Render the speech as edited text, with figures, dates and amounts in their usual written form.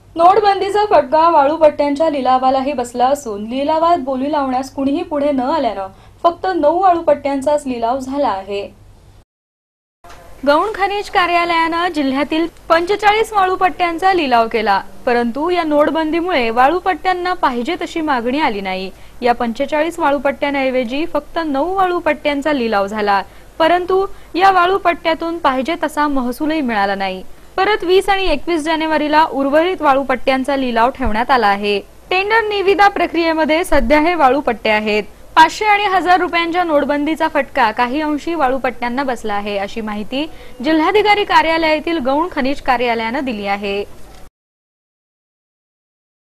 नोटबंदीचा फटका वाळूपट्ट्यांच्या लिलावालाही बसला असून लिलावात बोली लावण्यास कुणीही पुढे न आल्यानं फक्त 9 वाळूपट्ट्यांचाच लिलाव झाला आहे। गौण खनिज कार्यालयानं जिल्ह्यातील 45 वाळूपट्ट्यांचा लिलाव केला, परंतु या नोटबंदीमुळे वाळूपट्ट्यांना पाहिजे तशी मागणी आली नाही। या 45 वाळूपट्ट्यांऐवजी फक्त 9 वाळूपट्ट्यांचा लिलाव झाला, परंतु या वाळूपट्ट्यातून पाहिजे तसा महसूलही मिळाला नाही। परत 20 आणि 21 जानेवारीला उर्वरित वाळूपट्ट्यांचा लिलाव ठेवण्यात आला आहे। टेंडर निविदा प्रक्रियेमध्ये सध्या हे वाळूपट्टे आहेत। 500 आणि 1000 रुपयांच्या नोटबंदीचा फटका काही अंशी वाळूपट्ट्यांना बसला आहे, अशी माहिती जिल्हाधिकारी कार्यालयातील गौण खनिज कार्यालयानं दिली आहे।